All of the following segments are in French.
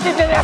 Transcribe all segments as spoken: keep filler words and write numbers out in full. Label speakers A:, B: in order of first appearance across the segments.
A: c'est génial.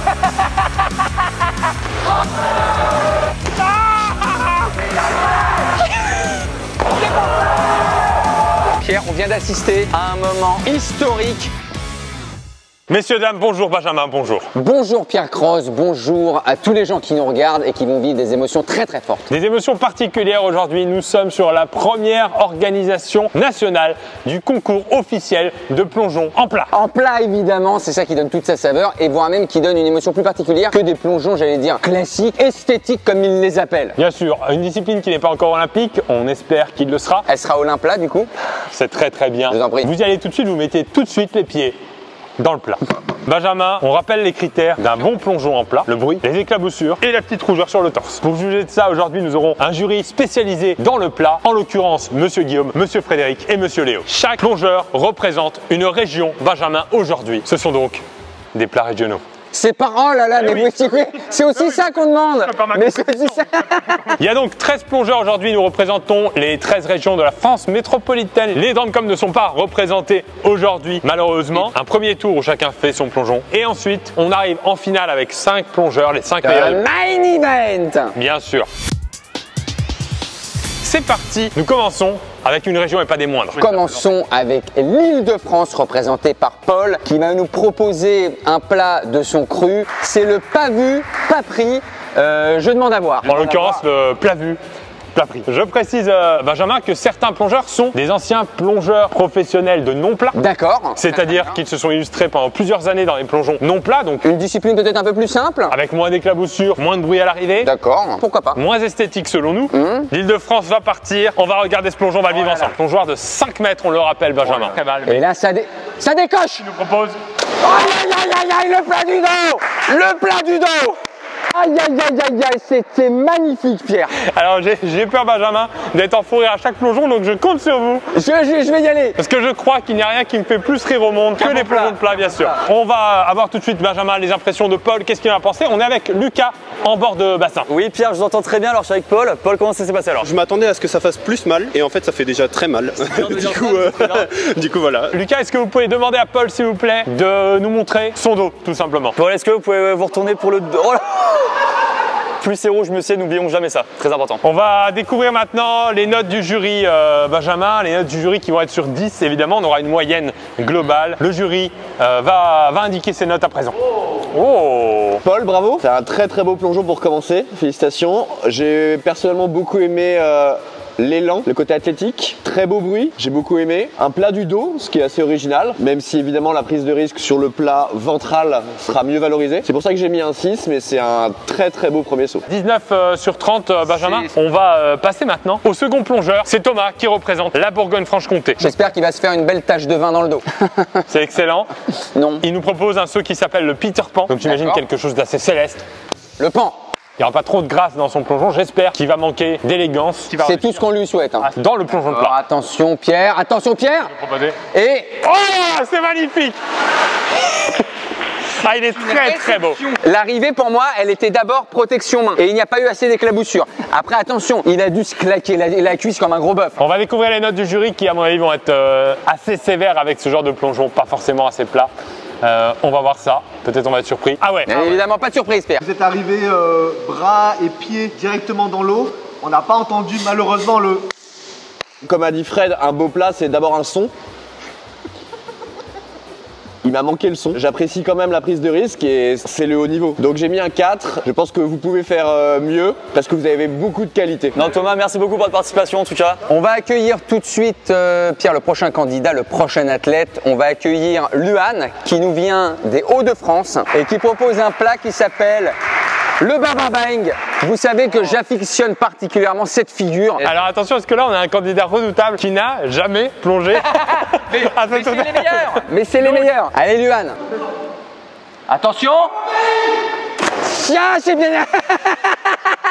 A: Pierre, on vient d'assister à un moment historique.
B: Messieurs, dames, bonjour Benjamin, bonjour.
A: Bonjour Pierre Cross, bonjour à tous les gens qui nous regardent et qui vont vivre des émotions très très fortes.
B: Des émotions particulières aujourd'hui, nous sommes sur la première organisation nationale du concours officiel de plongeon en plat.
A: En plat évidemment, c'est ça qui donne toute sa saveur et voire même qui donne une émotion plus particulière que des plongeons, j'allais dire, classiques, esthétiques comme ils les appellent.
B: Bien sûr, une discipline qui n'est pas encore olympique, on espère qu'il le sera.
A: Elle sera Olympla du coup.
B: C'est très très bien.
A: Je vous en prie.
B: Vous y allez tout de suite, vous mettez tout de suite les pieds dans le plat. Benjamin, on rappelle les critères d'un bon plongeon en plat, le bruit, les éclaboussures et la petite rougeur sur le torse. Pour juger de ça, aujourd'hui, nous aurons un jury spécialisé dans le plat, en l'occurrence Monsieur Guillaume, Monsieur Frédéric et Monsieur Léo. Chaque plongeur représente une région. Benjamin, aujourd'hui, ce sont donc des plats régionaux.
A: C'est pas, oh là là, mais oui. C'est aussi ça qu'on demande. Mais c'est aussi ça.
B: Il y a donc treize plongeurs aujourd'hui, nous représentons les treize régions de la France métropolitaine. Les Dentcom ne sont pas représentés aujourd'hui, malheureusement. Un premier tour où chacun fait son plongeon. Et ensuite, on arrive en finale avec cinq plongeurs, les cinq meilleurs.
A: Le main event.
B: Bien sûr. C'est parti, nous commençons avec une région et pas des moindres.
A: Commençons avec l'Île-de-France représentée par Paul qui va nous proposer un plat de son cru. C'est le pas vu, pas pris. Euh, je demande à voir.
B: En l'occurrence, le plat vu. Plat pris. Je précise, euh, Benjamin, que certains plongeurs sont des anciens plongeurs professionnels de non-plat.
A: D'accord.
B: C'est-à-dire qu'ils se sont illustrés pendant plusieurs années dans les plongeons non-plats, donc
A: une discipline peut-être un peu plus simple.
B: avec moins d'éclaboussures, moins de bruit à l'arrivée.
A: D'accord. Pourquoi pas.
B: Moins esthétique selon nous.
A: Mmh.
B: L'Île-de-France va partir. On va regarder ce plongeon, on va le vivre ensemble. Plongeoir de cinq mètres, on le rappelle, Benjamin.
C: Très mal.
A: Et là, ça, dé... ça décoche.
B: Tu nous proposes.
A: Aïe, aïe, aïe, aïe, le plat du dos. Le plat du dos. Aïe, aïe, aïe, aïe, aïe, c'était magnifique, Pierre.
B: Alors, j'ai peur, Benjamin, d'être en fou rire à chaque plongeon, donc je compte sur vous.
A: Je, je, je vais y aller.
B: Parce que je crois qu'il n'y a rien qui me fait plus rire au monde que les plongeons de plat, bien sûr. On va avoir tout de suite, Benjamin, les impressions de Paul. Qu'est-ce qu'il en a pensé? On est avec Lucas en bord de bassin.
C: Oui, Pierre, je vous entends très bien. Alors, je suis avec Paul. Paul, comment ça s'est passé alors?
D: Je m'attendais à ce que ça fasse plus mal et en fait ça fait déjà très mal. du, coup, euh, du coup voilà.
B: Lucas, est-ce que vous pouvez demander à Paul, s'il vous plaît, de nous montrer son dos, tout simplement?
C: Paul, est-ce que vous pouvez vous retourner pour le... Oh là, plus c'est rouge, mieux c'est, n'oublions jamais ça, très important.
B: On va découvrir maintenant les notes du jury, euh, Benjamin, les notes du jury qui vont être sur dix, évidemment, on aura une moyenne globale. Le jury euh, va, va indiquer ses notes à présent. Oh.
E: Paul, bravo, c'est un très très beau plongeon pour commencer, félicitations. J'ai personnellement beaucoup aimé euh, l'élan, le côté athlétique, très beau bruit, j'ai beaucoup aimé. Un plat du dos, ce qui est assez original, même si évidemment la prise de risque sur le plat ventral sera mieux valorisée. C'est pour ça que j'ai mis un six, mais c'est un très très beau premier saut.
B: dix-neuf euh, sur trente, euh, Benjamin. On va euh, passer maintenant au second plongeur. C'est Thomas qui représente la Bourgogne-Franche-Comté.
A: J'espère qu'il va se faire une belle tache de vin dans le dos.
B: C'est excellent.
A: Non.
B: Il nous propose un saut qui s'appelle le Peter Pan, donc j'imagine quelque chose d'assez céleste.
A: Le pan.
B: Il n'y aura pas trop de grâce dans son plongeon, j'espère qu'il va manquer d'élégance.
A: C'est tout ce qu'on lui souhaite. Hein.
B: Dans le plongeon de
A: Alors,
B: plat.
A: attention Pierre, attention Pierre. Et...
B: Oh, c'est magnifique. Ah, il est très très beau.
A: L'arrivée pour moi, elle était d'abord protection main et il n'y a pas eu assez d'éclaboussures. Après attention, il a dû se claquer la, la cuisse comme un gros bœuf.
B: On va découvrir les notes du jury qui à mon avis vont être euh, assez sévères avec ce genre de plongeon, pas forcément assez plat. Euh, on va voir ça, peut-être on va être surpris. Ah ouais.
A: Bien évidemment, pas de surprise Pierre.
F: Vous êtes arrivé euh, bras et pieds directement dans l'eau. On n'a pas entendu malheureusement le...
E: Comme a dit Fred, un beau plat c'est d'abord un son. Il m'a manqué le son. J'apprécie quand même la prise de risque et c'est le haut niveau. Donc j'ai mis un quatre. Je pense que vous pouvez faire euh, mieux parce que vous avez beaucoup de qualité.
C: Non, Thomas, merci beaucoup pour votre participation en tout cas.
A: On va accueillir tout de suite, euh, Pierre, le prochain candidat, le prochain athlète. On va accueillir Luan qui nous vient des Hauts-de-France et qui propose un plat qui s'appelle le bababang. Vous savez que j'affectionne particulièrement cette figure.
B: Alors attention, parce que là on a un candidat redoutable qui n'a jamais plongé.
A: Mais, mais c'est les meilleurs. Mais c'est les meilleurs. Allez Luan. Attention. Tiens, c'est bien.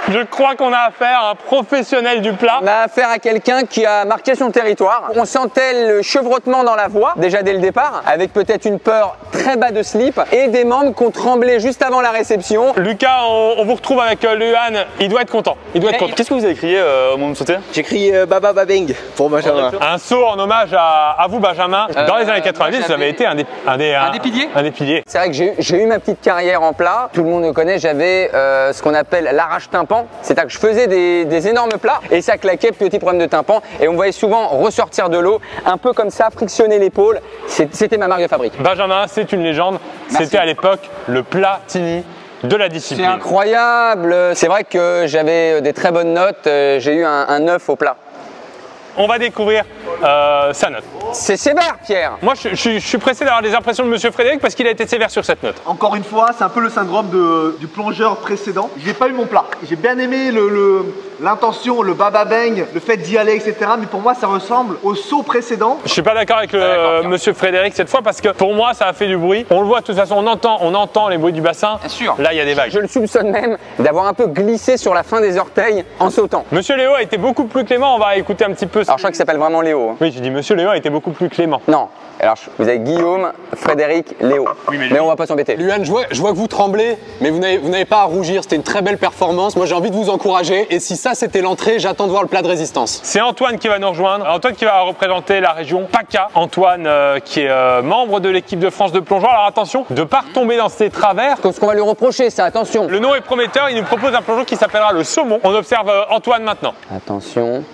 B: Je crois qu'on a affaire à un professionnel du plat.
A: On a affaire à quelqu'un qui a marqué son territoire. On sentait le chevrotement dans la voix, déjà dès le départ, avec peut-être une peur très bas de slip et des membres qui ont tremblé juste avant la réception.
B: Lucas, on, on vous retrouve avec euh, Luan. Il doit être content. Il doit être content.
C: Qu'est-ce que vous avez crié euh, au moment de sauter?
E: J'ai crié euh, Baba Babing pour Benjamin.
B: Un saut en hommage à, à vous, Benjamin. Dans les années quatre-vingt-dix, vous avez été un des, un des, un,
A: des piliers.
B: Un des piliers.
A: C'est vrai que j'ai j'ai eu ma petite carrière en plat. Tout le monde me connaît. J'avais euh, ce qu'on appelle l'arrache-tympan. C'est-à-dire que je faisais des, des énormes plats et ça claquait, petit problème de tympan. Et on me voyait souvent ressortir de l'eau, un peu comme ça, frictionner l'épaule. C'était ma marque de fabrique.
B: Benjamin, c'est une légende. C'était à l'époque le Platini de la discipline.
A: C'est incroyable. C'est vrai que j'avais des très bonnes notes. J'ai eu un, un neuf au plat.
B: On va découvrir euh, sa note.
A: C'est sévère, Pierre.
B: Moi, je, je, je suis pressé d'avoir des impressions de Monsieur Frédéric parce qu'il a été sévère sur cette note.
F: Encore une fois, c'est un peu le syndrome de, du plongeur précédent. J'ai pas eu mon plat. J'ai bien aimé le, le, l'intention, le baba bang, le fait d'y aller, et cetera. Mais pour moi, ça ressemble au saut précédent.
B: Je suis pas d'accord avec le, euh, Monsieur Frédéric cette fois parce que pour moi, ça a fait du bruit. On le voit de toute façon, on entend, on entend les bruits du bassin.
A: Bien sûr.
B: Là, il y a des vagues.
A: Je le soupçonne même d'avoir un peu glissé sur la fin des orteils en sautant.
B: Monsieur Léo a été beaucoup plus clément. On va écouter un petit peu.
A: Alors, je crois qu'il s'appelle vraiment Léo. Hein.
B: Oui, je dis Monsieur Léo a été beaucoup plus clément.
A: Non. Alors, vous avez Guillaume, Frédéric, Léo.
B: Oui, mais,
A: mais on va pas s'embêter.
G: Luan, je vois, je vois que vous tremblez, mais vous n'avez pas à rougir. C'était une très belle performance. Moi, j'ai envie de vous encourager. Et si ça, c'était l'entrée, j'attends de voir le plat de résistance.
B: C'est Antoine qui va nous rejoindre. Antoine qui va représenter la région PACA. Antoine euh, qui est euh, membre de l'équipe de France de plongeon. Alors attention, de ne pas retomber dans ses travers.
A: Ce qu'on va lui reprocher, ça, attention.
B: Le nom est prometteur. Il nous propose un plongeon qui s'appellera le saumon. On observe euh, Antoine maintenant.
A: Attention.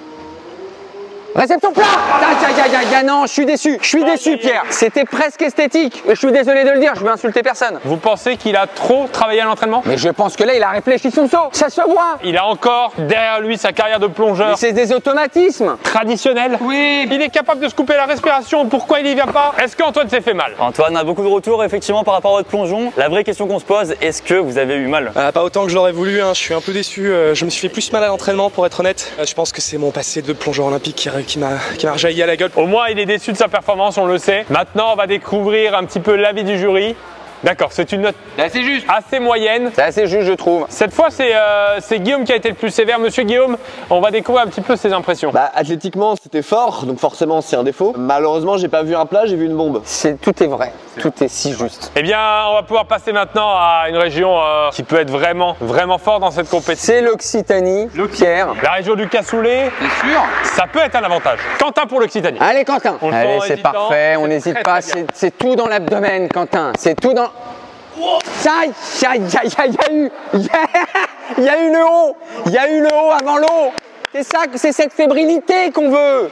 A: Réception plat. Aïe, aïe, aïe, aïe, non, je suis déçu. Je suis déçu, Pierre. C'était presque esthétique. Je suis désolé de le dire, je veux insulter personne.
B: Vous pensez qu'il a trop travaillé à l'entraînement?
A: Mais je pense que là, il a réfléchi son saut. Ça se voit.
B: Il a encore derrière lui sa carrière de plongeur.
A: C'est des automatismes.
B: Traditionnel.
A: Oui.
B: Il est capable de se couper la respiration. Pourquoi il y vient pas? Est-ce qu'Antoine s'est fait mal?
C: Antoine a beaucoup de retours effectivement par rapport à votre plongeon. La vraie question qu'on se pose, est-ce que vous avez eu mal?
H: euh, Pas autant que je l'aurais voulu, hein. Je suis un peu déçu. Euh, je me suis fait plus mal à l'entraînement pour être honnête. Euh, je pense que c'est mon passé de plongeur olympique qui, qui m'a qui m'a rejailli à la gueule.
B: Au moins, il est déçu de sa performance, on le sait. Maintenant, on va découvrir un petit peu l'avis du jury. D'accord, c'est une note
A: assez juste,
B: assez moyenne.
A: C'est assez juste, je trouve.
B: Cette fois, c'est euh, Guillaume qui a été le plus sévère. Monsieur Guillaume, on va découvrir un petit peu ses impressions.
E: Bah, athlétiquement, c'était fort, donc forcément, c'est un défaut. Malheureusement, j'ai pas vu un plat, j'ai vu une bombe.
A: C'est tout est vrai, tout est si juste.
B: Eh bien, on va pouvoir passer maintenant à une région euh, qui peut être vraiment, vraiment forte dans cette compétition.
A: C'est l'Occitanie, Pierre.
B: La région du cassoulet.
A: Bien sûr.
B: Ça peut être un avantage. Quentin pour l'Occitanie.
A: Allez, Quentin.
B: On le
A: Allez,
B: sent
A: c'est
B: hésitant.
A: parfait, on
B: C'est
A: n'hésite
B: très,
A: pas.
B: très bien.
A: C'est tout dans l'abdomen, Quentin. C'est tout dans. Aïe, aïe, aïe, aïe, il y a eu, il y a, il y a eu le haut, il y a eu le haut avant l'eau. C'est ça, c'est cette fébrilité qu'on veut.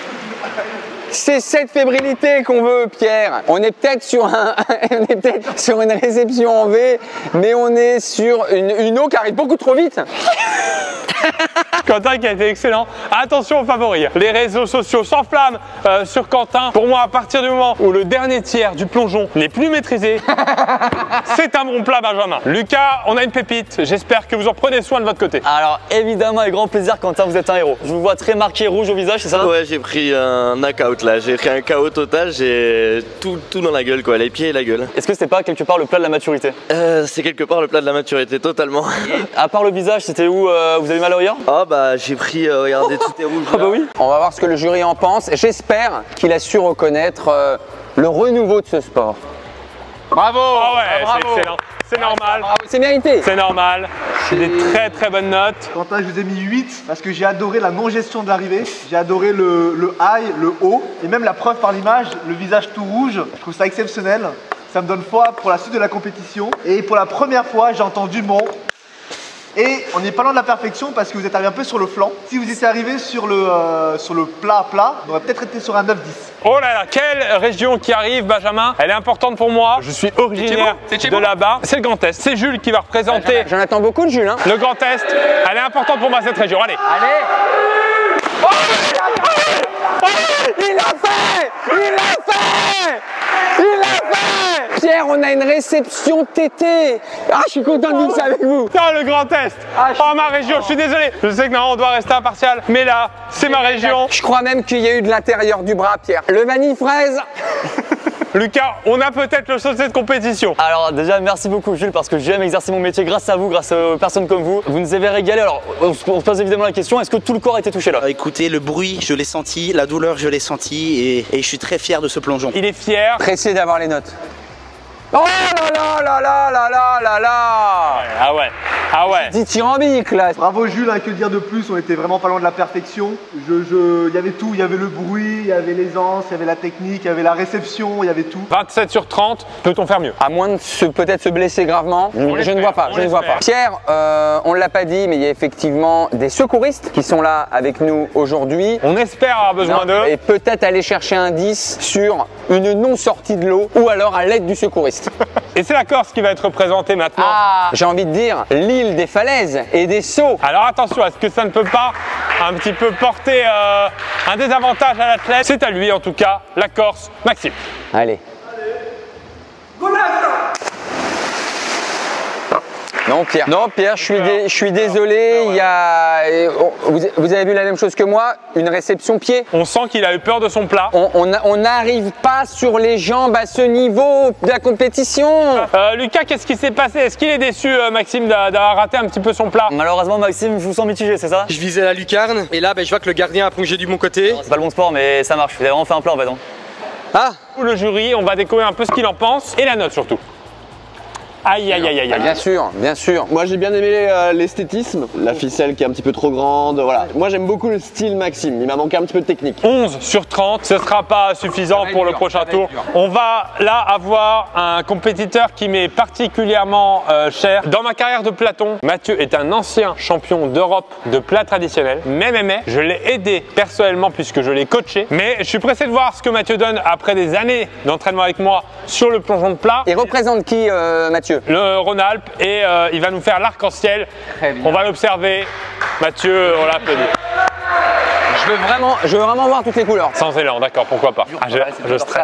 A: C'est cette fébrilité qu'on veut, Pierre. On est peut-être sur un, on est peut-être sur une réception en V, mais on est sur une, une eau qui arrive beaucoup trop vite.
B: Quentin qui a été excellent. Attention aux favoris. Les réseaux sociaux s'enflamment euh, sur Quentin. Pour moi, à partir du moment où le dernier tiers du plongeon n'est plus maîtrisé, c'est un bon plat, Benjamin. Lucas, on a une pépite. J'espère que vous en prenez soin de votre côté.
C: Alors évidemment, avec grand plaisir, Quentin, vous êtes un héros. Je vous vois très marqué rouge au visage, c'est ça?
I: Ouais, j'ai pris un knockout là, j'ai pris un K O total, j'ai tout, tout dans la gueule quoi, les pieds et la gueule.
C: Est-ce que c'était pas quelque part le plat de la maturité?
I: Euh, c'est quelque part le plat de la maturité, totalement.
C: À part le visage, c'était où euh, vous avez mal au regard?
I: Oh bah j'ai pris, euh, regardez, tout est rouge.
C: Ah bah oui.
A: On va voir ce que le jury en pense. J'espère qu'il a su reconnaître euh, le renouveau de ce sport. Bravo.
B: Ah ouais,
A: ah, bravo.
B: c'est excellent. C'est normal.
A: Bravo, c'est mérité.
B: C'est normal. C'est des très très bonnes notes.
F: Quentin, je vous ai mis huit parce que j'ai adoré la non-gestion de l'arrivée. J'ai adoré le, le high, le haut et même la preuve par l'image, le visage tout rouge. Je trouve ça exceptionnel. Ça me donne foi pour la suite de la compétition. Et pour la première fois, j'ai entendu mon... Et on n'est pas loin de la perfection parce que vous êtes arrivé un peu sur le flanc. Si vous étiez arrivé sur le, euh, sur le plat plat, on aurait peut-être été sur un neuf dix.
B: Oh là là, quelle région qui arrive, Benjamin. Elle est importante pour moi. Je suis originaire de là-bas. C'est le Grand Est. C'est Jules qui va représenter
A: J'en attends beaucoup de Jules. Hein.
B: le Grand Est. Elle est importante pour moi, cette région. Allez.
A: Allez. Oh, il l'a fait. Il l'a fait. Il l'a fait. Pierre, on a une réception tétée. Ah, je suis content de vivre ça avec vous.
B: Non, le Grand Est.
A: Ah, je-
B: Oh, ma région, je suis désolé. Je sais que non, on doit rester impartial. Mais là, c'est ma région.
A: Je crois même qu'il y a eu de l'intérieur du bras, Pierre. Le vanille fraise.
B: Lucas, on a peut-être le sauté de compétition.
C: Alors déjà, merci beaucoup Jules, parce que j'aime exercer mon métier grâce à vous, grâce aux personnes comme vous. Vous nous avez régalé. Alors, on se pose évidemment la question, est-ce que tout le corps a été touché là?
J: Écoutez, le bruit, je l'ai senti, la douleur, je l'ai senti, et, et je suis très fier de ce plongeon.
B: Il est fier.
A: Pressé d'avoir les notes. Oh là là là là là là là là.
B: Ah ouais, ah ouais.
A: Dithyrambique là.
F: Bravo Jules, hein, que dire de plus, on était vraiment pas loin de la perfection. Je, je, il y avait tout, il y avait le bruit, il y avait l'aisance, il y avait la technique, il y avait la réception, il y avait tout.
B: vingt-sept sur trente, peut-on faire mieux?
A: À moins de se, peut-être se blesser gravement.
B: On
A: je ne vois pas, je ne vois pas. Pierre, euh, on ne l'a pas dit, mais il y a effectivement des secouristes qui sont là avec nous aujourd'hui.
B: On espère avoir besoin d'eux.
A: Et peut-être aller chercher un dix sur une non-sortie de l'eau ou alors à l'aide du secouriste.
B: Et c'est la Corse qui va être représentée maintenant.
A: Ah, j'ai envie de dire l'île des falaises et des sauts.
B: Alors attention, est-ce que ça ne peut pas un petit peu porter euh, un désavantage à l'athlète? C'est à lui en tout cas, la Corse, Maxime.
A: Allez. Non Pierre, non Pierre, je suis, dé, je suis désolé, il y a, vous, vous avez vu la même chose que moi, une réception pied.
B: On sent qu'il a eu peur de son plat.
A: On n'arrive pas sur les jambes à ce niveau de la compétition.
B: Euh, Lucas, qu'est-ce qui s'est passé? Est-ce qu'il est déçu, euh, Maxime, d'avoir raté un petit peu son plat?
C: Malheureusement, Maxime, je vous sens mitigé, c'est ça?
H: Je visais la lucarne, et là, ben, je vois que le gardien a plongé du bon côté.
C: C'est pas le bon sport, mais ça marche. Vous avez vraiment fait un plat en fait. Hein.
B: Ah, le jury, on va découvrir un peu ce qu'il en pense et la note surtout. Aïe, aïe, aïe, aïe, aïe.
A: Bien sûr, bien sûr.
E: Moi j'ai bien aimé euh, l'esthétisme, la ficelle qui est un petit peu trop grande, voilà. Moi j'aime beaucoup le style Maxime, il m'a manqué un petit peu de technique.
B: onze sur trente, ce ne sera pas suffisant pour le prochain tour. On va là avoir un compétiteur qui m'est particulièrement euh, cher. Dans ma carrière de platon, Mathieu est un ancien champion d'Europe de plat traditionnel. Mais, mais, mais, je l'ai aidé personnellement puisque je l'ai coaché. Mais je suis pressé de voir ce que Mathieu donne après des années d'entraînement avec moi sur le plongeon de plat.
A: Il représente qui, euh, Mathieu?
B: Le Rhône-Alpes, et euh, il va nous faire l'arc-en-ciel. On va l'observer. Mathieu, on l'applaudit.
A: Je veux vraiment, je veux vraiment voir toutes les couleurs.
B: Sans élan, d'accord, pourquoi pas. Ah, je je stresse.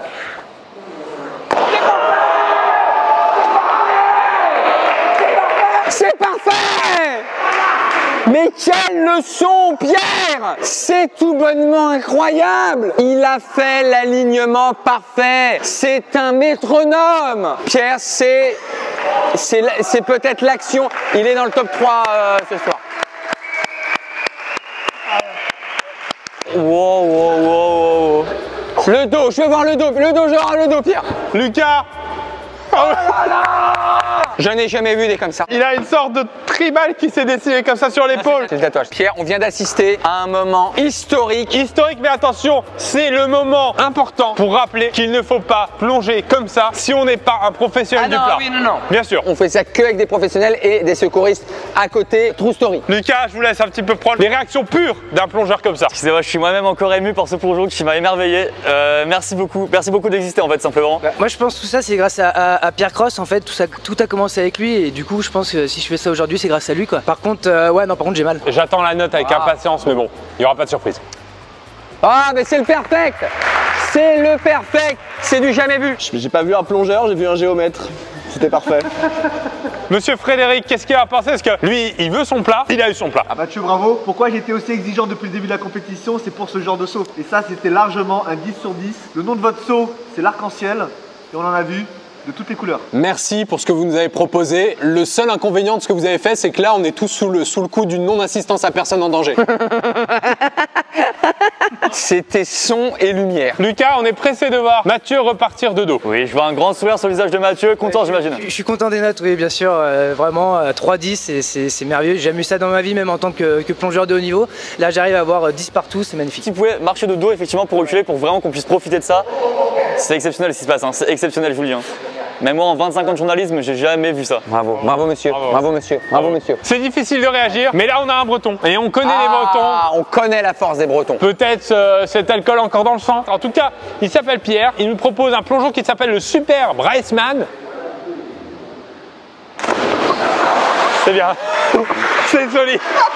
A: C'est parfait! Mais quelle leçon, Pierre! C'est tout bonnement incroyable! Il a fait l'alignement parfait. C'est un métronome. Pierre, c'est c'est peut-être l'action. Il est dans le top trois euh, ce soir.
C: Wow, wow, wow, wow.
A: Le dos, je veux voir le dos. Le dos, je veux voir le dos, Pierre.
B: Lucas!
A: Oh là là! Je n'ai jamais vu des comme ça.
B: Il a une sorte de tribal qui s'est dessiné comme ça sur l'épaule.
A: C'est le tatouage. Pierre, on vient d'assister à un moment historique.
B: Historique, mais attention, c'est le moment important pour rappeler qu'il ne faut pas plonger comme ça si on n'est pas un professionnel
A: ah non,
B: du plat.
A: Oui, non, non.
B: Bien sûr.
A: On fait ça que avec des professionnels et des secouristes à côté. True story.
B: Lucas, je vous laisse un petit peu prendre les réactions pures d'un plongeur comme ça.
C: Excusez-moi, je suis moi-même encore ému par ce plongeon qui m'a émerveillé. Euh, merci beaucoup. Merci beaucoup d'exister en fait, simplement.
K: Bah, moi, je pense que tout ça, c'est grâce à, à, à Pierre Cross. En fait, tout, ça, tout a commencé avec lui et du coup, je pense que si je fais ça aujourd'hui, c'est grâce à lui, quoi. Par contre, euh, ouais, non, par contre, j'ai mal.
B: J'attends la note avec ah. impatience, mais bon, il n'y aura pas de surprise.
A: Ah, mais c'est le perfect! C'est le perfect! C'est du jamais vu!
E: J'ai pas vu un plongeur, j'ai vu un géomètre. C'était parfait.
B: Monsieur Frédéric, qu'est-ce qu'il a pensé? Parce que lui, il veut son plat, il a eu son plat.
F: Ah Mathieu, bravo. Pourquoi j'étais aussi exigeant depuis le début de la compétition? C'est pour ce genre de saut. Et ça, c'était largement un dix sur dix. Le nom de votre saut, c'est l'arc-en-ciel. Et on en a vu de toutes les couleurs.
G: Merci pour ce que vous nous avez proposé. Le seul inconvénient de ce que vous avez fait, c'est que là, on est tous sous le, sous le coup d'une non-assistance à personne en danger.
A: C'était son et lumière.
B: Lucas, on est pressé de voir Mathieu repartir de dos.
C: Oui, je vois un grand sourire sur le visage de Mathieu, content j'imagine.
K: Je, je suis content des notes, oui, bien sûr. Euh, vraiment, euh, trois dix, c'est merveilleux. J'ai jamais eu ça dans ma vie, même en tant que, que plongeur de haut niveau. Là, j'arrive à avoir dix partout, c'est magnifique.
C: Si vous pouvez marcher de dos, effectivement, pour reculer, pour vraiment qu'on puisse profiter de ça, c'est exceptionnel ce qui se passe, hein. C'est exceptionnel, je vous le dis. Hein. Mais moi, en vingt-cinq ans de journalisme, j'ai jamais vu ça.
A: Bravo, bravo monsieur, bravo, bravo monsieur, bravo, bravo monsieur.
B: C'est difficile de réagir, mais là on a un breton et on connaît
A: ah,
B: les bretons.
A: On connaît la force des bretons.
B: Peut-être euh, cet alcool encore dans le sang. En tout cas, il s'appelle Pierre, il nous propose un plongeon qui s'appelle le Super Bryceman. C'est bien, c'est solide.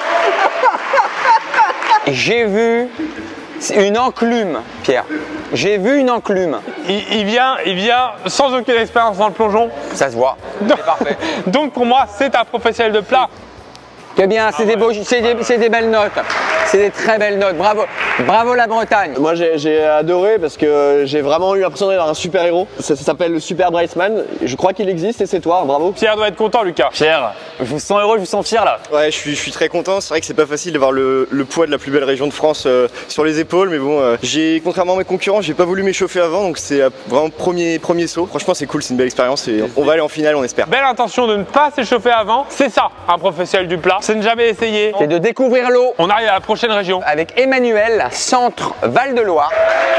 A: J'ai vu une enclume, Pierre. J'ai vu une enclume.
B: Il, il, vient, il vient sans aucune expérience dans le plongeon.
A: Ça se voit. C'est parfait.
B: Donc pour moi, c'est un professionnel de plat.
A: C'est bien, c'est ah ouais. des, des, des belles notes. C'est des très belles notes. Bravo, bravo la Bretagne.
E: Moi j'ai adoré parce que j'ai vraiment eu l'impression d'être un super héros. Ça, ça s'appelle le Super Braceman. Je crois qu'il existe et c'est toi, bravo.
B: Pierre doit être content, Lucas.
C: Pierre, je vous sens heureux, je vous sens fier là.
L: Ouais, je suis, je suis très content. C'est vrai que c'est pas facile d'avoir le, le poids de la plus belle région de France euh, sur les épaules, mais bon, euh, j'ai, contrairement à mes concurrents, j'ai pas voulu m'échauffer avant, donc c'est vraiment premier premier saut. Franchement, c'est cool, c'est une belle expérience et on va aller en finale, on espère.
B: Belle intention de ne pas s'échauffer avant, c'est ça, un professionnel du plat. C'est ne jamais essayer.
A: C'est de découvrir l'eau.
B: On arrive à la prochaine région.
A: Avec Emmanuel, centre Val-de-Loire.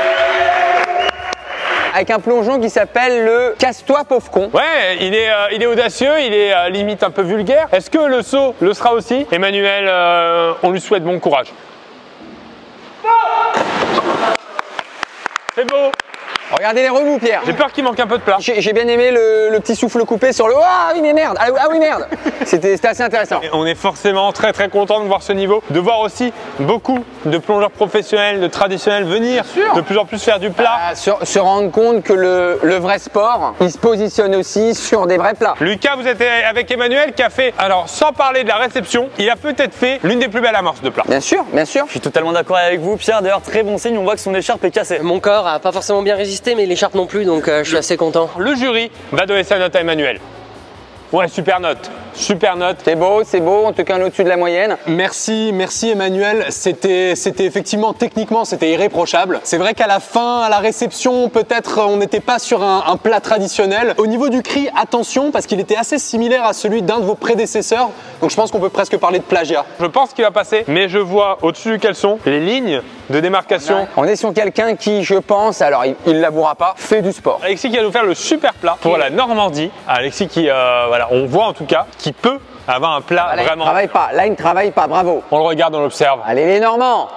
A: Avec un plongeon qui s'appelle le Casse-toi pauvre con.
B: Ouais, il est, euh, il est audacieux, il est euh, limite un peu vulgaire. Est-ce que le saut le sera aussi? Emmanuel, euh, on lui souhaite bon courage. C'est beau.
A: Regardez les remous, Pierre.
B: J'ai peur qu'il manque un peu de plat.
A: J'ai bien aimé le, le petit souffle coupé sur le. Ah oui, mais merde. Ah, ah oui, merde. C'était assez intéressant.
B: Et on est forcément très très content de voir ce niveau, de voir aussi beaucoup de plongeurs professionnels, de traditionnels venir de plus en plus faire du plat.
A: Ah, se, se rendre compte que le, le vrai sport, il se positionne aussi sur des vrais plats.
B: Lucas, vous êtes avec Emmanuel qui a fait, alors sans parler de la réception, il a peut-être fait l'une des plus belles amorces de plat.
A: Bien sûr, bien sûr.
C: Je suis totalement d'accord avec vous, Pierre. D'ailleurs, très bon signe, on voit que son écharpe est cassée.
M: Mon corps a pas forcément bien résisté, mais l'écharpe non plus, donc euh, je suis assez content.
B: Le jury va donner sa note à Emmanuel. Ouais, super note. Super note.
A: C'est beau, c'est beau, en tout cas au-dessus de la moyenne.
G: Merci, merci Emmanuel. C'était effectivement, techniquement, c'était irréprochable. C'est vrai qu'à la fin, à la réception, peut-être on n'était pas sur un, un plat traditionnel. Au niveau du cri, attention, parce qu'il était assez similaire à celui d'un de vos prédécesseurs. Donc je pense qu'on peut presque parler de plagiat.
B: Je pense qu'il va passer, mais je vois au-dessus du caleçon les lignes de démarcation.
A: On est sur quelqu'un qui, je pense, alors il ne l'avouera pas, fait du sport.
B: Alexis qui va nous faire le super plat pour la Normandie. Alexis qui, euh, voilà, on voit en tout cas, qui peut avoir un plat
A: ah, là,
B: vraiment.
A: Il ne travaille pas, là il ne travaille pas, bravo.
B: On le regarde, on l'observe.
A: Allez les Normands.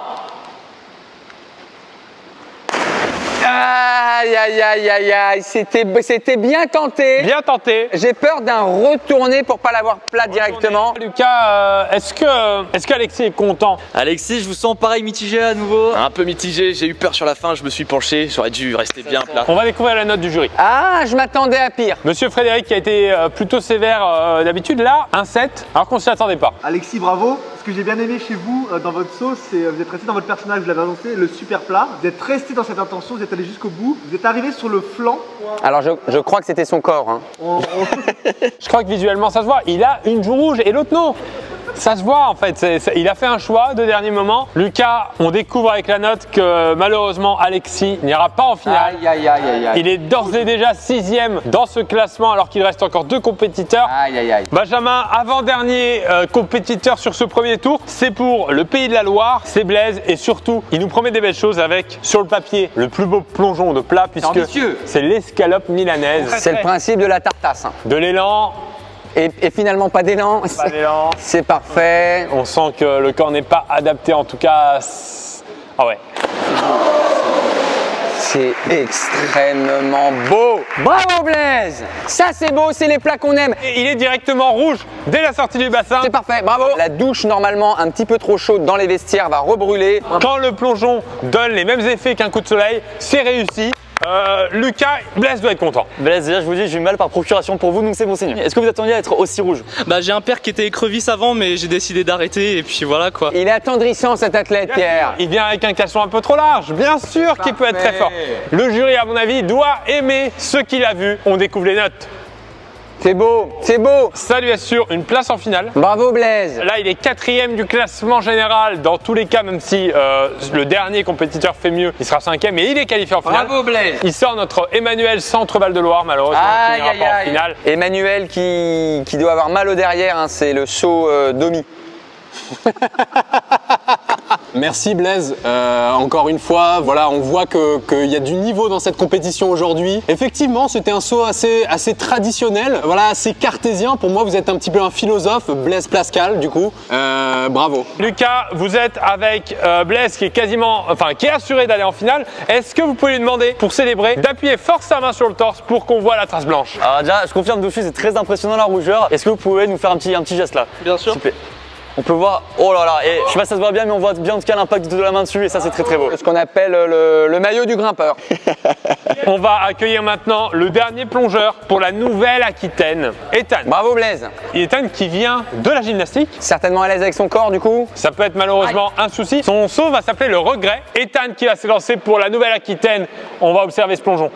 A: Aïe aïe aïe aïe aïe, c'était bien tenté.
B: Bien tenté.
A: J'ai peur d'un retourné pour pas l'avoir plat directement.
B: Lucas, euh, est-ce que est-ce qu'Alexis est content?
C: Alexis, je vous sens pareil mitigé à nouveau.
N: Un peu mitigé, j'ai eu peur sur la fin, je me suis penché, j'aurais dû rester bien plat.
B: On va découvrir la note du jury.
A: Ah, je m'attendais à pire.
B: Monsieur Frédéric qui a été euh, plutôt sévère euh, d'habitude, là, un sept, alors qu'on s'y attendait pas.
F: Alexis, bravo. Ce que j'ai bien aimé chez vous, euh, dans votre sauce, c'est euh, vous êtes resté dans votre personnage, vous l'avez annoncé, le super plat. Vous êtes resté dans cette intention, vous êtes allé jusqu'au bout. Vous êtes arrivé sur le flanc.
A: Alors je, je crois que c'était son corps. Hein.
F: On, on...
B: Je crois que visuellement ça se voit. Il a une joue rouge et l'autre non. Ça se voit en fait, c'est, c'est, il a fait un choix de dernier moment. Lucas, on découvre avec la note que malheureusement Alexis n'ira pas en finale.
A: Aïe, aïe, aïe, aïe, aïe.
B: Il est d'ores et déjà sixième dans ce classement alors qu'il reste encore deux compétiteurs.
A: Aïe, aïe, aïe.
B: Benjamin, avant-dernier euh, compétiteur sur ce premier tour, c'est pour le Pays de la Loire, c'est Blaise et surtout il nous promet des belles choses avec sur le papier le plus beau plongeon de plat puisque c'est l'escalope milanaise.
A: C'est le principe de la tartasse. Hein.
B: De l'élan.
A: Et, et finalement pas d'élan.
B: Pas d'élan.
A: C'est parfait.
B: On sent que le corps n'est pas adapté en tout cas. Ah ouais.
A: C'est extrêmement beau. Bravo Blaise. Ça c'est beau, c'est les plats qu'on aime.
B: Et il est directement rouge dès la sortie du bassin.
A: C'est parfait, bravo. La douche normalement un petit peu trop chaude dans les vestiaires va rebrûler.
B: Quand le plongeon donne les mêmes effets qu'un coup de soleil, c'est réussi. Euh, Lucas, Blaise doit être content.
C: Blaise, déjà je vous dis, j'ai eu mal par procuration pour vous, donc c'est bon signe. Est-ce que vous attendiez à être aussi rouge?
H: Bah j'ai un père qui était écrevisse avant, mais j'ai décidé d'arrêter et puis voilà quoi.
A: Il est attendrissant cet athlète, Pierre.
B: Il vient avec un caleçon un peu trop large, bien sûr qu'il peut être très fort. Le jury, à mon avis, doit aimer ce qu'il a vu. On découvre les notes.
A: C'est beau, c'est beau.
B: Ça lui assure une place en finale.
A: Bravo Blaise.
B: Là, il est quatrième du classement général. Dans tous les cas, même si euh, le dernier compétiteur fait mieux, il sera cinquième, mais il est qualifié en finale.
A: Bravo Blaise.
B: Il sort notre Emmanuel Centre Val-de-Loire, malheureusement,
A: aïe,
B: qui n'ira
A: aïe,
B: pas
A: aïe.
B: en finale.
A: Emmanuel qui, qui doit avoir mal au derrière, hein, c'est le saut euh, Domi.
G: Merci Blaise, euh, encore une fois, voilà, on voit qu'il y a du niveau dans cette compétition aujourd'hui. Effectivement, c'était un saut assez, assez traditionnel, voilà, assez cartésien. Pour moi, vous êtes un petit peu un philosophe, Blaise Pascal, du coup. Euh, bravo.
B: Lucas, vous êtes avec euh, Blaise qui est quasiment, enfin, qui est assuré d'aller en finale. Est-ce que vous pouvez lui demander, pour célébrer, d'appuyer fort sa main sur le torse pour qu'on voit la trace blanche?
C: Alors déjà, je confirme dessus, c'est très impressionnant la rougeur. Est-ce que vous pouvez nous faire un petit, un petit geste là?
H: Bien sûr.
C: Super. On peut voir, oh là là, et je sais pas si ça se voit bien, mais on voit bien en tout cas l'impact de la main dessus et ça c'est très très beau.
A: Ce qu'on appelle le, le maillot du grimpeur.
B: On va accueillir maintenant le dernier plongeur pour la Nouvelle-Aquitaine, Ethan.
A: Bravo Blaise.
B: Ethan qui vient de la gymnastique.
A: Certainement à l'aise avec son corps du coup.
B: Ça peut être malheureusement Aïe. un souci. Son saut va s'appeler le regret. Ethan qui va se lancer pour la Nouvelle-Aquitaine. On va observer ce plongeon.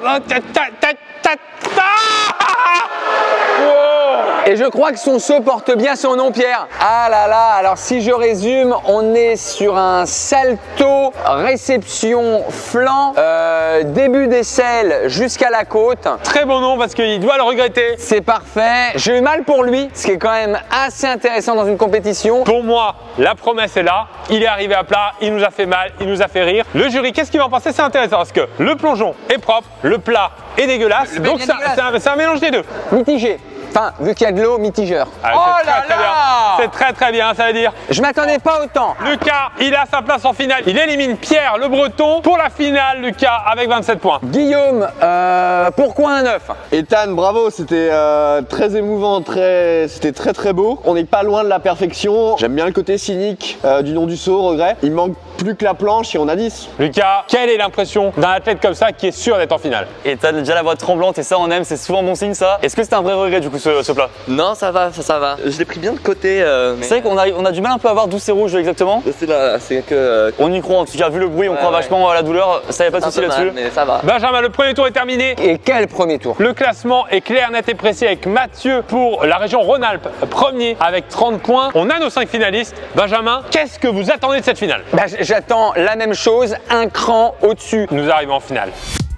A: Et je crois que son saut porte bien son nom, Pierre. Ah là là, alors si je résume, on est sur un salto, réception, flanc, euh, début d'aisselle jusqu'à la côte.
B: Très bon nom parce qu'il doit le regretter.
A: C'est parfait. J'ai eu mal pour lui, ce qui est quand même assez intéressant dans une compétition.
B: Pour moi, la promesse est là. Il est arrivé à plat, il nous a fait mal, il nous a fait rire. Le jury, qu'est-ce qu'il va en penser? C'est intéressant parce que le plongeon est propre, le plat est dégueulasse. Donc c'est un, un mélange des deux.
A: Mitigé. Enfin, vu qu'il y a de l'eau, mitigeur.
B: Ah,
A: oh là là!
B: C'est très très bien, ça veut dire.
A: Je m'attendais pas autant.
B: Lucas, il a sa place en finale. Il élimine Pierre le Breton pour la finale, Lucas, avec vingt-sept points.
A: Guillaume, euh, pourquoi un neuf?
E: Ethan, bravo, c'était euh, très émouvant, très, c'était très très beau. On n'est pas loin de la perfection. J'aime bien le côté cynique euh, du nom du saut, regret. Il manque plus que la planche et on a dix.
B: Lucas, quelle est l'impression d'un athlète comme ça qui est sûr d'être en finale?
C: Ethan, déjà la voix tremblante et ça on aime, c'est souvent bon signe ça. Est-ce que c'est un vrai regret du coup ce, ce plat?
I: Non, ça va, ça, ça va. Je l'ai pris bien de côté. Euh,
C: c'est vrai qu'on a, on a du mal un peu à voir d'où c'est rouge exactement.
I: C'est là, c'est que. Euh...
C: On y croit en tout cas, vu le bruit, on
I: ouais,
C: croit
I: ouais.
C: vachement à la douleur. Ça y a pas de souci là-dessus.
I: Mais ça va.
B: Benjamin, le premier tour est terminé.
A: Et quel premier tour?
B: Le classement est clair, net et précis avec Mathieu pour la région Rhône-Alpes, premier avec trente points. On a nos cinq finalistes. Benjamin, qu'est-ce que vous attendez de cette finale?
A: Bah, j'attends la même chose, un cran au-dessus.
B: Nous arrivons en finale.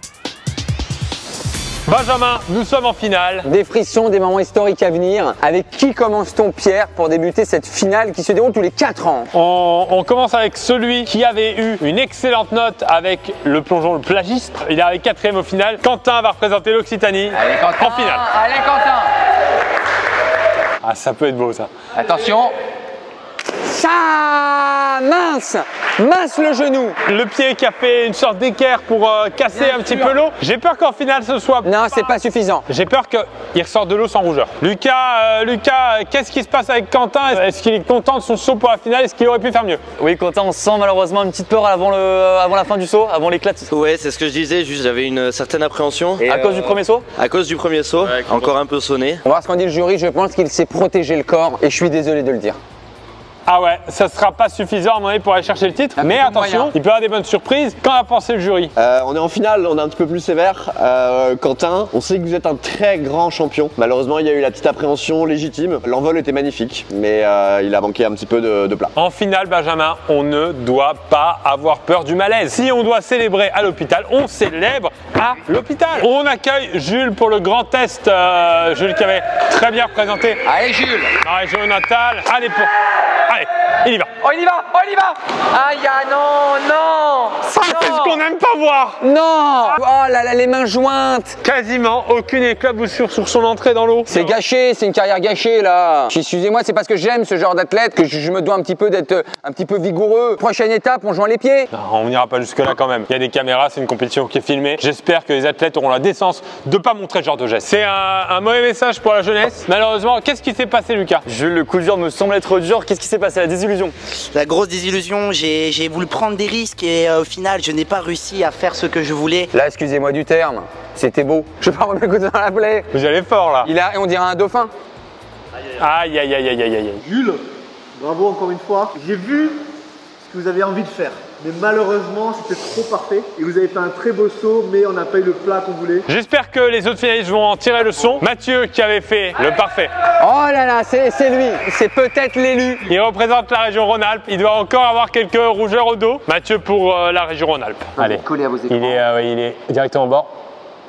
B: Benjamin, nous sommes en finale.
A: Des frissons, des moments historiques à venir. Avec qui commence-t-on, Pierre, pour débuter cette finale qui se déroule tous les quatre ans?
B: on, on commence avec celui qui avait eu une excellente note avec le plongeon le plagiste. Il est avec quatrième au final. Quentin va représenter l'Occitanie en finale.
A: Allez Quentin.
B: Ah, ça peut être beau ça.
A: Attention. Ça, mince, mince le genou.
B: Le pied qui a fait une sorte d'équerre pour euh, casser Bien un sûr. petit peu l'eau. J'ai peur qu'en finale ce soit.
A: Non, c'est pas suffisant.
B: J'ai peur qu'il ressorte de l'eau sans rougeur. Lucas, euh, Lucas, qu'est-ce qui se passe avec Quentin? Est-ce qu'il est content de son saut pour la finale? Est-ce qu'il aurait pu faire mieux?
C: Oui, Quentin, on sent malheureusement une petite peur avant, le, avant la fin du saut, avant l'éclat.
I: Ouais, c'est ce que je disais. Juste, j'avais une certaine appréhension.
C: Et à euh... cause du premier saut?
I: À cause du premier saut, ouais, encore un peu sonné.
A: On va voir ce qu'en dit le jury. Je pense qu'il s'est protégé le corps et je suis désolé de le dire.
B: Ah ouais, ça sera pas suffisant à mon avis pour aller chercher le titre.
A: Un
B: mais attention, moyen. Il peut y avoir des bonnes surprises. Qu'en a pensé le jury?
E: euh, On est en finale, on est un petit peu plus sévère. Euh, Quentin, on sait que vous êtes un très grand champion. Malheureusement, il y a eu la petite appréhension légitime. L'envol était magnifique, mais euh, il a manqué un petit peu de, de plat.
B: En finale, Benjamin, on ne doit pas avoir peur du malaise. Si on doit célébrer à l'hôpital, on célèbre à l'hôpital. On accueille Jules pour le grand test. Euh, Jules qui avait très bien représenté.
A: Allez Jules.
B: La région natale. Allez pour... Allez, il y va.
A: Oh, il y va, oh, il y va. Aïe, ah, non, non.
B: Ça, c'est ce qu'on n'aime pas voir.
A: Non. Oh là là, les mains jointes.
B: Quasiment aucune éclaboussure sur son entrée dans l'eau.
A: C'est gâché, c'est une carrière gâchée là. Excusez-moi, c'est parce que j'aime ce genre d'athlète que je, je me dois un petit peu d'être un petit peu vigoureux. Prochaine étape, on joint les pieds.
B: Non, on n'ira pas jusque là quand même. Il y a des caméras, c'est une compétition qui est filmée. J'espère que les athlètes auront la décence de ne pas montrer ce genre de geste. C'est un, un mauvais message pour la jeunesse. Malheureusement, qu'est-ce qui s'est passé, Lucas?
C: Jules, le coup dur me semble être dur. Qu'est-ce qui s'est passé? La désillusion?
J: La grosse désillusion, j'ai voulu prendre des risques et euh, au final, je n'ai pas réussi à faire ce que je voulais.
A: Là, excusez-moi du terme, c'était beau. Je vais pas remettre le couteau dans la plaie.
B: Vous allez fort là.
A: Il a, on dirait un dauphin.
B: Aïe, aïe, aïe, aïe, aïe, aïe.
F: Jules, bravo encore une fois. J'ai vu ce que vous avez envie de faire. Mais malheureusement, c'était trop parfait. Et vous avez fait un très beau saut, mais on n'a pas eu le plat qu'on voulait.
B: J'espère que les autres finalistes vont en tirer le son. Mathieu qui avait fait le parfait.
A: Oh là là, c'est lui. C'est peut-être l'élu.
B: Il représente la région Rhône-Alpes. Il doit encore avoir quelques rougeurs au dos. Mathieu pour euh, la région Rhône-Alpes.
A: Allez, collez à vos écrans.
B: Il est, euh, il est directement en bord.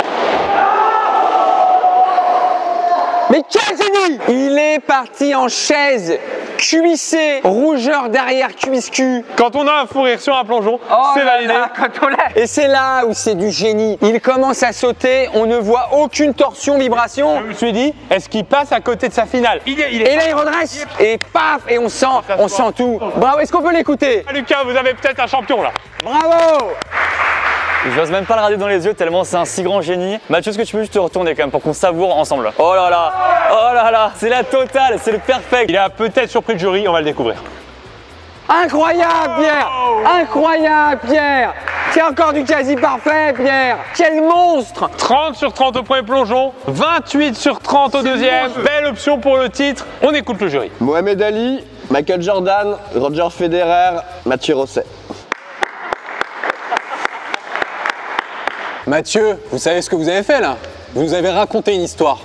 A: Mais quel génie! Il est parti en chaise, cuissé, rougeur derrière, cuisse-cul.
B: Quand on a un fou rire sur un plongeon,
A: oh
B: c'est validé.
A: Là, quand on Et c'est là où c'est du génie. Il commence à sauter, on ne voit aucune torsion, vibration.
B: Je me suis dit, est-ce qu'il passe à côté de sa finale? il est, il est
A: Et là, il redresse. Et paf, et on sent, on sent tout. Bravo, est-ce qu'on peut l'écouter?
B: Lucas, vous avez peut-être un champion là.
A: Bravo!
C: Je n'ose même pas le regarder dans les yeux tellement c'est un si grand génie. Mathieu, est-ce que tu peux juste te retourner quand même pour qu'on savoure ensemble? Oh là là, oh là là, c'est la totale, c'est le perfect.
B: Il a peut-être surpris le jury, on va le découvrir.
A: Incroyable, Pierre! Incroyable, Pierre! C'est encore du quasi parfait, Pierre! Quel monstre!
B: trente sur trente au premier plongeon, vingt-huit sur trente au deuxième. Belle option pour le titre. On écoute le jury.
E: Mohamed Ali, Michael Jordan, Roger Federer, Mathieu Rosset.
G: Mathieu, vous savez ce que vous avez fait là? Vous nous avez raconté une histoire.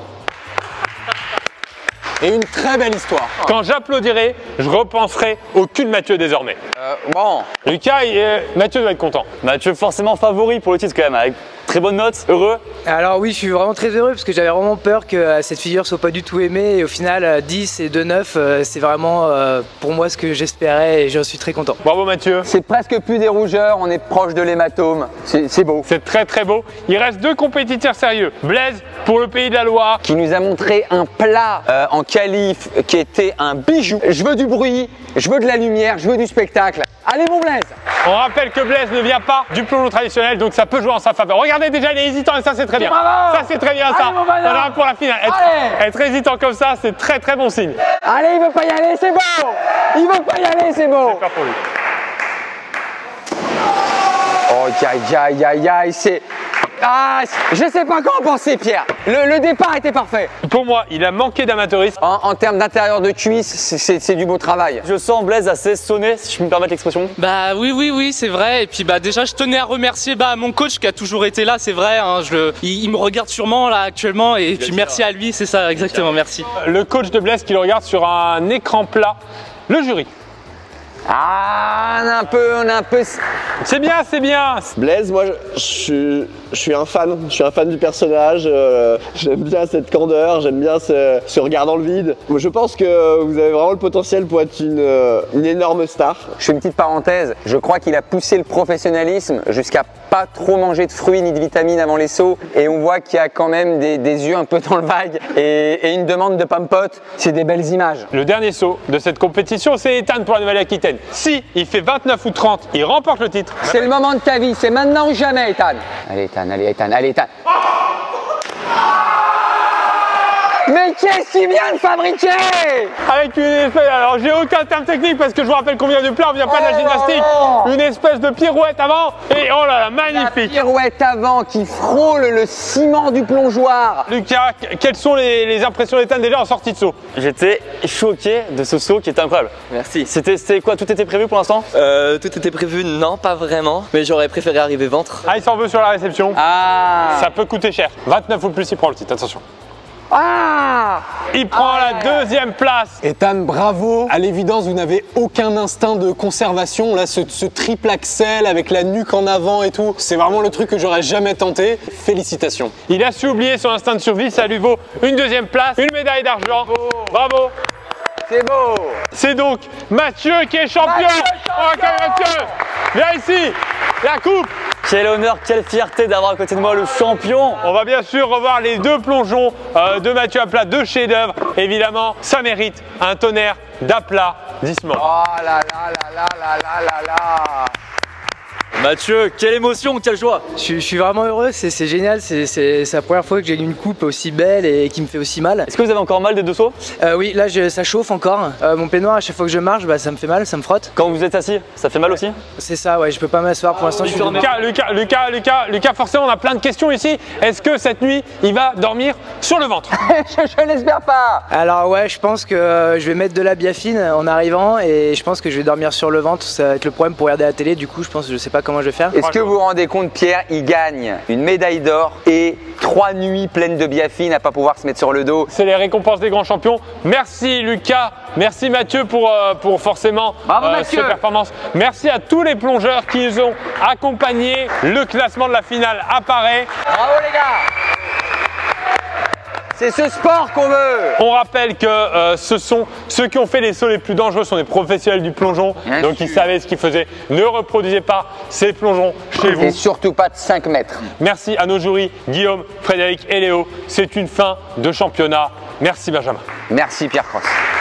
G: Et une très belle histoire.
B: Quand j'applaudirai, je repenserai au cul de Mathieu désormais.
A: Euh, bon.
B: Lucas, il est... Mathieu doit être content.
C: Mathieu forcément favori pour le titre quand même, avec très bonne note, heureux.
K: Alors oui, je suis vraiment très heureux parce que j'avais vraiment peur que euh, cette figure soit pas du tout aimée et au final euh, dix et deux neuf, euh, c'est vraiment euh, pour moi ce que j'espérais et j'en suis très content.
B: Bravo Mathieu.
A: C'est presque plus des rougeurs, on est proche de l'hématome. C'est beau.
B: C'est très très beau. Il reste deux compétiteurs sérieux. Blaise pour le Pays de la Loire.
A: Qui nous a montré un plat euh, en qualif qui était un bijou. Je veux du bruit, je veux de la lumière, je veux du spectacle. Allez mon Blaise!
B: On rappelle que Blaise ne vient pas du plongeon traditionnel, donc ça peut jouer en sa faveur. Regardez déjà, il est hésitant et ça c'est très bien.
A: Bravo.
B: Ça c'est très bien ça.
A: Allez,
B: on a pour la finale. Être, être hésitant comme ça, c'est très très bon signe.
A: Allez, il veut pas y aller, c'est beau! Il veut pas y aller, c'est beau!
B: J'espère pour lui.
A: Oh, aïe, aïe, aïe, aïe, c'est... Ah, je sais pas quoi en penser, Pierre. Le, le départ était parfait.
B: Pour moi, il a manqué d'amateurisme.
A: En, en termes d'intérieur de cuisse, c'est du beau travail.
C: Je sens Blaise assez sonné, si je peux me permettre l'expression.
O: Bah oui, oui, oui, c'est vrai. Et puis bah déjà, je tenais à remercier bah, mon coach qui a toujours été là, c'est vrai. Hein, je, il, il me regarde sûrement là actuellement et puis merci à lui, c'est ça, exactement, merci.
B: Le coach de Blaise qui le regarde sur un écran plat. Le jury.
A: Ah, on a un peu, on a un peu...
B: C'est bien, c'est bien.
E: Blaise, moi, je, je, je suis un fan. Je suis un fan du personnage. Euh, j'aime bien cette candeur, j'aime bien ce, ce regard dans le vide. Moi, je pense que vous avez vraiment le potentiel pour être une, une énorme star.
A: Je fais une petite parenthèse. Je crois qu'il a poussé le professionnalisme jusqu'à pas trop manger de fruits ni de vitamines avant les sauts. Et on voit qu'il y a quand même des, des yeux un peu dans le vague et, et une demande de pompote. C'est des belles images.
B: Le dernier saut de cette compétition, c'est Ethan pour la Nouvelle-Aquitaine. Si il fait vingt-neuf ou trente, il remporte le titre.
A: C'est le moment de ta vie, c'est maintenant ou jamais, Ethan. Allez, Ethan, allez, Ethan, allez, Ethan. Mais qu'est-ce qu'il vient de fabriquer?
B: Avec une espèce, alors j'ai aucun terme technique parce que je vous rappelle qu'on vient du plat, on vient pas de la gymnastique. Une espèce de pirouette avant et oh là là, magnifique.
A: La pirouette avant qui frôle le ciment du plongeoir.
B: Lucas, quelles sont les, les impressions d'Ethan déjà en sortie de saut?
C: J'étais choqué de ce saut qui était incroyable.
N: Merci.
C: C'était quoi? Tout était prévu pour l'instant?
N: Euh, tout était prévu, non, pas vraiment. Mais j'aurais préféré arriver ventre.
B: Ah, il s'en veut sur la réception.
A: Ah.
B: Ça peut coûter cher. vingt-neuf ou plus, il prend le titre, attention.
A: Ah!
B: Il prend
A: ah
B: ouais. la deuxième place.
G: Ethan, bravo. À l'évidence, vous n'avez aucun instinct de conservation. Là, ce, ce triple axel avec la nuque en avant et tout, c'est vraiment le truc que j'aurais jamais tenté. Félicitations.
B: Il a su oublier son instinct de survie. Ça lui vaut une deuxième place, une médaille d'argent. Bravo.
A: C'est beau.
B: C'est donc Mathieu qui est champion.
A: Mathieu, champion.
B: Oh, Mathieu, viens ici. La coupe.
C: Quel honneur, quelle fierté d'avoir à côté de moi le champion.
B: On va bien sûr revoir les deux plongeons euh, de Mathieu à plat, deux chefs-d'œuvre. Évidemment, ça mérite un tonnerre d'applaudissements.
A: Oh là là là là là là là là.
N: Mathieu, quelle émotion, quelle joie.
K: Je, je suis vraiment heureux, c'est génial, c'est la première fois que j'ai une coupe aussi belle et qui me fait aussi mal.
C: Est-ce que vous avez encore mal des deux sauts?
K: euh, Oui, là je, ça chauffe encore. Euh, mon peignoir, à chaque fois que je marche, bah, ça me fait mal, ça me frotte.
C: Quand vous êtes assis, ça fait mal aussi?
K: C'est ça, ouais, je peux pas m'asseoir pour l'instant.
B: Oh, Lucas, Lucas, Lucas, Lucas, Lucas, forcément on a plein de questions ici. Est-ce que cette nuit, il va dormir sur le ventre?
A: Je, je l'espère pas.
K: Alors ouais, je pense que euh, je vais mettre de la biafine en arrivant et je pense que je vais dormir sur le ventre. Ça va être le problème pour regarder la télé, du coup je pense que je sais pas comment je vais faire.
A: Est-ce que vous vous rendez compte, Pierre, il gagne une médaille d'or et trois nuits pleines de biafine à pas pouvoir se mettre sur le dos.
B: C'est les récompenses des grands champions. Merci Lucas, merci Mathieu pour, euh, pour forcément
A: Bravo,
B: euh, cette performance. Merci à tous les plongeurs qui nous ont accompagnés. Le classement de la finale apparaît.
A: Bravo les gars. C'est ce sport qu'on veut.
B: On rappelle que euh, ce sont ceux qui ont fait les sauts les plus dangereux sont des professionnels du plongeon. Bien donc sûr. Ils savaient ce qu'ils faisaient. Ne reproduisez pas ces plongeons chez vous.
A: Et surtout pas de cinq mètres.
B: Merci à nos jurys, Guillaume, Frédéric et Léo. C'est une fin de championnat. Merci Benjamin.
A: Merci Pierre Cross.